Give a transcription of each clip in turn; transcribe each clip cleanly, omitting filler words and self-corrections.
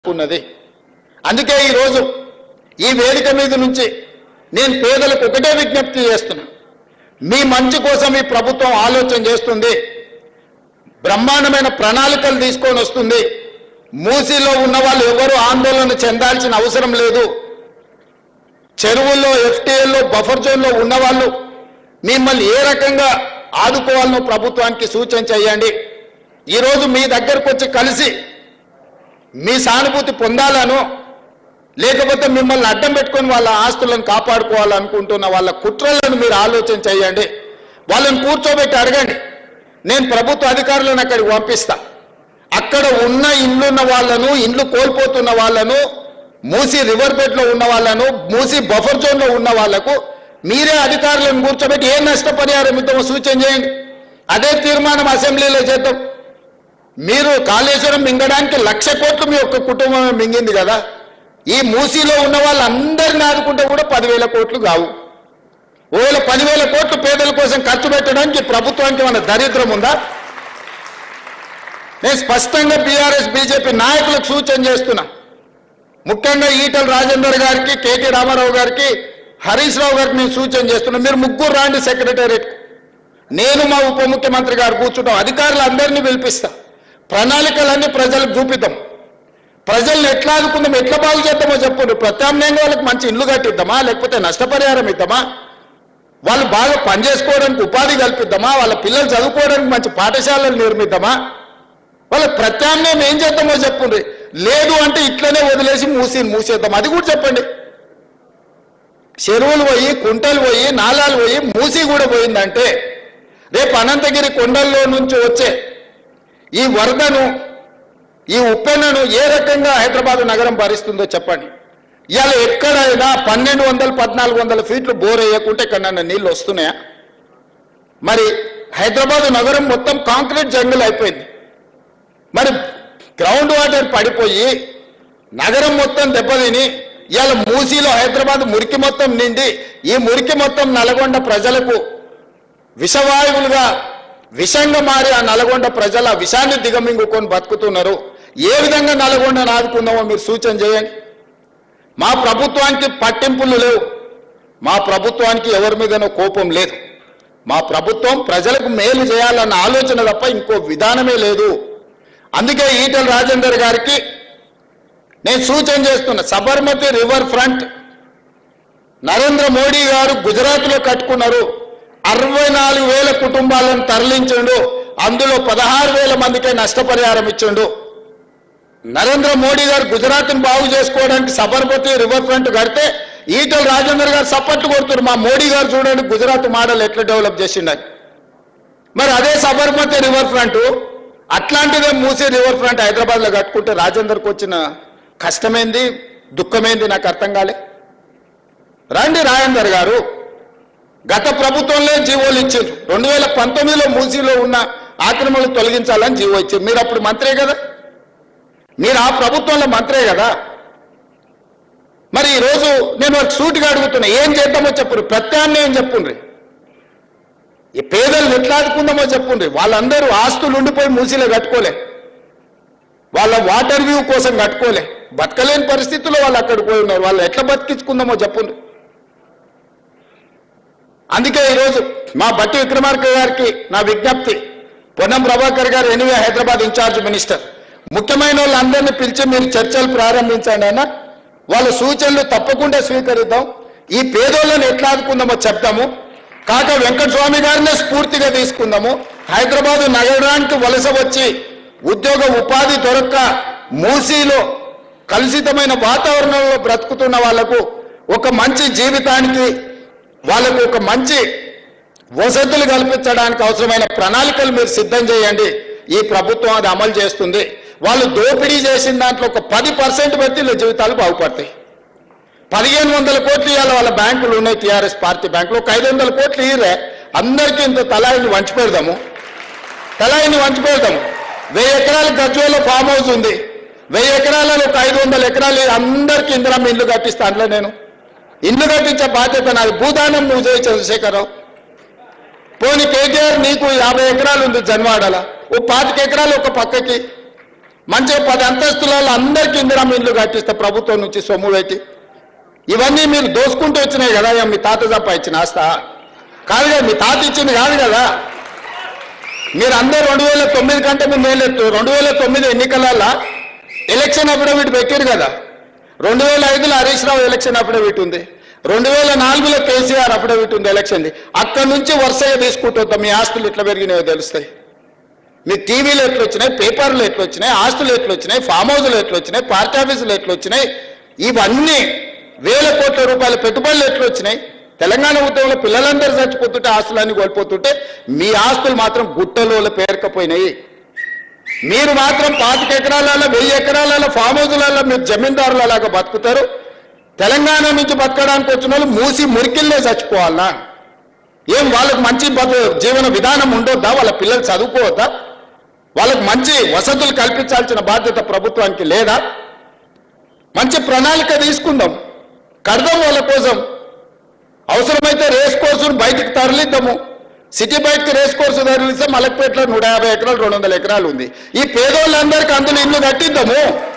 ఉన్నది. అందుకే ఈ రోజు ఈ వేదిక మీద నుంచి నేను పేదలకు ఒకటే విజ్ఞప్తి చేస్తున్నా. మీ మంచి కోసం ఈ ప్రభుత్వం ఆలోచన చేస్తుంది, బ్రహ్మాండమైన ప్రణాళికలు తీసుకొని వస్తుంది. మూసీలో ఉన్న వాళ్ళు ఎవరు ఆందోళన చెందాల్సిన అవసరం లేదు. చెరువుల్లో, ఎఫ్టీఎల్లో, బఫర్ జోన్లో ఉన్నవాళ్ళు మిమ్మల్ని ఏ రకంగా ఆదుకోవాలనో ప్రభుత్వానికి సూచన చేయండి. ఈరోజు మీ దగ్గరకు వచ్చి కలిసి మీ సానుభూతి పొందాలను, లేకపోతే మిమ్మల్ని అడ్డం పెట్టుకొని వాళ్ళ ఆస్తులను కాపాడుకోవాలనుకుంటున్న వాళ్ళ కుట్రలను మీరు ఆలోచన చేయండి. వాళ్ళని కూర్చోబెట్టి అడగండి. నేను ప్రభుత్వ అధికారులను అక్కడికి పంపిస్తా. అక్కడ ఉన్న ఇండ్లున్న వాళ్ళను, ఇండ్లు కోల్పోతున్న వాళ్ళను, మూసీ రివర్ బెడ్లో ఉన్న వాళ్ళను, మూసీ బఫర్ జోన్లో ఉన్న వాళ్లకు మీరే అధికారులను కూర్చోబెట్టి ఏ నష్టపరిహారం ఇద్దామో సూచన చేయండి. అదే తీర్మానం అసెంబ్లీలో చేద్దాం. మీరు కాళేశ్వరం మింగడానికి 1,00,000 కోట్లు మీ ఒక్క కుటుంబమే మింగింది కదా. ఈ మూసీలో ఉన్న వాళ్ళందరినీ ఆదుకుంటే కూడా 10,000 కోట్లు కావు. ఒకవేళ 10,000 కోట్లు పేదల కోసం ఖర్చు పెట్టడానికి ప్రభుత్వానికి మన దరిద్రం ఉందా? నేను స్పష్టంగా బీఆర్ఎస్ బీజేపీ నాయకులకు సూచన చేస్తున్నా. ముఖ్యంగా ఈటల రాజేందర్ గారికి, కేటీ రామారావు గారికి, హరీష్ రావు గారికి నేను సూచన చేస్తున్నా. మీరు ముగ్గురు రాండి సెక్రటేరియట్. నేను మా ఉప ముఖ్యమంత్రి గారు కూర్చుంటాం. అధికారులు అందరినీ పిలిపిస్తా. ప్రణాళికలన్నీ ప్రజలకు చూపిద్దాం. ప్రజల్ని ఎట్లా ఆదుకుందాం, ఎట్లా బాగు చేద్దామో చెప్పండి. ప్రత్యామ్నాయంగా వాళ్ళకి మంచి ఇల్లు కట్టిద్దామా, లేకపోతే నష్టపరిహారం ఇద్దామా, వాళ్ళు బాగా పనిచేసుకోవడానికి ఉపాధి కల్పిద్దామా, వాళ్ళ పిల్లలు చదువుకోవడానికి మంచి పాఠశాలలు నిర్మిద్దామా, వాళ్ళకి ప్రత్యామ్నాయం ఏం చేద్దామో చెప్పండి. లేదు అంటే ఇట్లనే వదిలేసి మూసేద్దాం, అది కూడా చెప్పండి. చెరువులు పోయి, కుంటలు పోయి, నాలాలు పోయి, మూసి కూడా పోయిందంటే రేపు అనంతగిరి కొండల్లో నుంచి వచ్చే ఈ వరదను, ఈ ఉప్పెనను ఏ రకంగా హైదరాబాద్ నగరం భరిస్తుందో చెప్పండి. ఇవాళ ఎక్కడైనా 1200, 1400 ఫీట్లు బోర్ వేయకుంటే ఎక్కడన్నా నీళ్ళు వస్తున్నాయా? మరి హైదరాబాద్ నగరం మొత్తం కాంక్రీట్ జంగిల్ అయిపోయింది. మరి గ్రౌండ్ వాటర్ పడిపోయి నగరం మొత్తం దెబ్బతిని ఇవాళ మూసీలో హైదరాబాద్ మురికి మొత్తం నిండి, ఈ మురికి మొత్తం నల్గొండ ప్రజలకు విషవాయువులుగా విషంగా మారి ఆ నల్గొండ ప్రజల విషాన్ని దిగమింగుకొని బతుకుతున్నారు. ఏ విధంగా నల్గొండను ఆదుకుందామో మీరు సూచన చేయండి. మా ప్రభుత్వానికి పట్టింపులు లేవు. మా ప్రభుత్వానికి ఎవరి మీదనో కోపం లేదు. మా ప్రభుత్వం ప్రజలకు మేలు చేయాలన్న ఆలోచన తప్ప ఇంకో విధానమే లేదు. అందుకే ఈటల రాజేందర్ గారికి నేను సూచన చేస్తున్నా. సబర్మతి రివర్ ఫ్రంట్ నరేంద్ర మోడీ గారు గుజరాత్లో కట్టుకున్నారు. 64,000 కుటుంబాలను తరలించండు. అందులో 16,000 మందికే నష్టపరిహారం ఇచ్చిండు. నరేంద్ర మోడీ గారు గుజరాత్ను బాగు చేసుకోవడానికి సబర్మతి రివర్ ఫ్రంట్ కడితే ఈటల రాజేందర్ గారు సపోర్ట్ కొడుతున్నారు. మా మోడీ గారు చూడండి గుజరాత్ మోడల్ ఎట్లా డెవలప్ చేసిండని. మరి అదే సబర్మతి రివర్ ఫ్రంట్ అట్లాంటిదే మూసీ రివర్ ఫ్రంట్ హైదరాబాద్లో కట్టుకుంటే రాజేందర్కి వచ్చిన కష్టమేంది, దుఃఖమేంది నాకు అర్థం కాలే. రండి రాజేందర్ గారు, గత ప్రభుత్వంలో జీవోలు ఇచ్చారు. 2019లో మూసీలో ఉన్న ఆక్రమణలు తొలగించాలని జీవో ఇచ్చారు. మీరు అప్పుడు మంత్రే కదా, మీరు ఆ ప్రభుత్వంలో మంత్రే కదా. మరి ఈరోజు నేను ఒక సూటిగా అడుగుతున్నా, ఏం చేద్దామో చెప్పుండ్రి, ప్రత్యామ్నాయం చెప్పుండ్రి. ఈ పేదలను ఎట్లా ఆదుకుందామో చెప్పుండ్రి. వాళ్ళందరూ ఆస్తులు ఉండిపోయి మూసీలో కట్టుకోలే, వాళ్ళ వాటర్ వ్యూ కోసం కట్టుకోలే, బతకలేని పరిస్థితుల్లో వాళ్ళు అక్కడికి పోయి ఉన్నారు. వాళ్ళు ఎట్లా బతికించుకుందామో చెప్పుండ్రి. అందుకే ఈరోజు మా బట్టి విక్రమార్క గారికి నా విజ్ఞప్తి, పొన్నం ప్రభాకర్ గారు ఎనివే హైదరాబాద్ ఇన్ఛార్జ్ మినిస్టర్, ముఖ్యమైన వాళ్ళందరినీ పిలిచి మీరు చర్చలు ప్రారంభించండి అన్న. వాళ్ళ సూచనలు తప్పకుండా స్వీకరిద్దాం. ఈ పేదోళ్ళని ఎట్లా ఆదుకుందామో చెప్తాము. కాక వెంకటస్వామి గారినే స్ఫూర్తిగా తీసుకుందాము. హైదరాబాద్ నగరానికి వలస వచ్చి ఉద్యోగ ఉపాధి దొరక్క మూసీలో కలుషితమైన వాతావరణంలో బ్రతుకుతున్న వాళ్లకు ఒక మంచి జీవితానికి, వాళ్ళకు ఒక మంచి వసతులు కల్పించడానికి అవసరమైన ప్రణాళికలు మీరు సిద్ధం చేయండి. ఈ ప్రభుత్వం అది అమలు చేస్తుంది. వాళ్ళు దోపిడీ చేసిన దాంట్లో ఒక 10% పెడితే వీళ్ళ జీవితాలు బాగుపడతాయి. 1,500 కోట్లు ఇవాళ వాళ్ళ బ్యాంకులు ఉన్నాయి. టీఆర్ఎస్ పార్టీ బ్యాంకులు ఒక 500 కోట్లు ఇయ్యరే, అందరికీ ఇంత తలాయిని వంచి పెడదాము. 1000 ఎకరాలు గజ్వేల్లో ఫామ్ హౌస్ ఉంది. 1000 ఎకరాలలో ఒక 500 ఎకరాలు అందరికీ ఇందిరమ్మ ఇల్లు కట్టిస్తా. అందులో నేను ఇల్లు కట్టించే బాధ్యత నాది. భూదానం నువ్వు చేయి చంద్రశేఖరరావు. పోనీ కేటీఆర్ నీకు 50 ఎకరాలు ఉంది జన్వాడల, ఓ 25 ఎకరాలు ఒక పక్కకి, మంచిగా 10 అంతస్తులలో అందరికీ ఇందిరమ్మ ఇల్లు కట్టిస్తే ప్రభుత్వం నుంచి సొమ్ము పెట్టి. ఇవన్నీ మీరు దోసుకుంటూ వచ్చినాయి కదా, మీ తాత సంపాదించిన ఆస్త కాదు కదా, మీ తాత ఇచ్చింది కాదు కదా. మీరు అందరూ 2009 కంటే ముందు 2009 ఎన్నికలలో ఎలక్షన్ అఫిడవిట్ పెట్టారు కదా. 2005లో హరీష్ రావు ఎలక్షన్ అఫిడవిట్ ఉంది, 2004లో కేసీఆర్ అఫిడవిట్ ఉంది ఎలక్షన్ది. అక్కడి నుంచి వరుసగా తీసుకుంటూ మీ ఆస్తులు ఎట్లా పెరిగినాయో తెలుస్తాయి. మీ టీవీలు ఎట్లా వచ్చినాయి, పేపర్లు ఎట్లా వచ్చినాయి, ఆస్తులు ఎట్లా వచ్చినాయి, ఫామ్ హౌస్లు ఎట్లా వచ్చినాయి, పార్టీ ఆఫీసులు ఎట్లా వచ్చినాయి, ఇవన్నీ వేల కోట్ల రూపాయల పెట్టుబడులు ఎట్లా వచ్చినాయి. తెలంగాణ ఉద్యమంలో పిల్లలందరూ చచ్చిపోతుంటే ఆస్తులన్నీ కోల్పోతుంటే మీ ఆస్తులు మాత్రం గుట్టలో పేరుకపోయినాయి. మీరు మాత్రం 25 ఎకరాలలో 1000 ఎకరాలలో ఫామ్ హౌస్లలో మీరు జమీందారులలాగా బతుకుతారు. తెలంగాణ నుంచి బతకడానికి వచ్చిన వాళ్ళు మూసి మురికిల్లే చచ్చిపోవాలనా? ఏం వాళ్ళకు మంచి జీవన విధానం ఉండొద్దా? వాళ్ళ పిల్లలు చదువుకోవద్దా? వాళ్ళకు మంచి వసతులు కల్పించాల్సిన బాధ్యత ప్రభుత్వానికి లేదా? మంచి ప్రణాళిక తీసుకుందాం, కడదాం వాళ్ళ కోసం. అవసరమైతే రేస్ కోర్సును బయటికి తరలిద్దాము. సిటీ బయటకి రేస్ కోర్సు తరలిస్తే మలక్పేటలో 150 ఎకరాలు 200 ఎకరాలు ఉంది. ఈ పేదోళ్ళందరికీ అందులో ఇల్లు కట్టిద్దాము.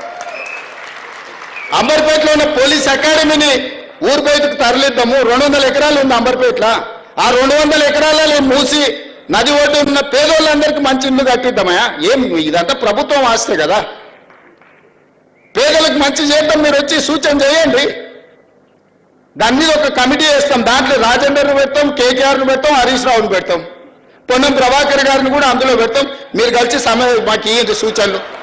అంబర్పేటలో ఉన్న పోలీస్ అకాడమీని ఊరు బయటకు తరలిద్దాము. 200 ఎకరాలు ఉంది అంబర్పేటలో. ఆ 200 ఎకరాలలో మూసి నది ఒడ్డు ఉన్న పేదోళ్ళందరికీ మంచి ఇల్లు కట్టిద్దామయా? ఏం ఇదంతా ప్రభుత్వం ఆస్తే కదా. పేదలకు మంచి చేద్దాం, మీరు వచ్చి సూచన చేయండి. దాని మీద ఒక కమిటీ వేస్తాం, దాంట్లో రాజేందర్ను పెడతాం, కేటీఆర్ను పెడతాం, హరీష్ రావును పెడతాం, పొన్నం ప్రభాకర్ గారిని కూడా అందులో పెడతాం. మీరు కలిసి మాకు ఇయ్యండి సూచనలు.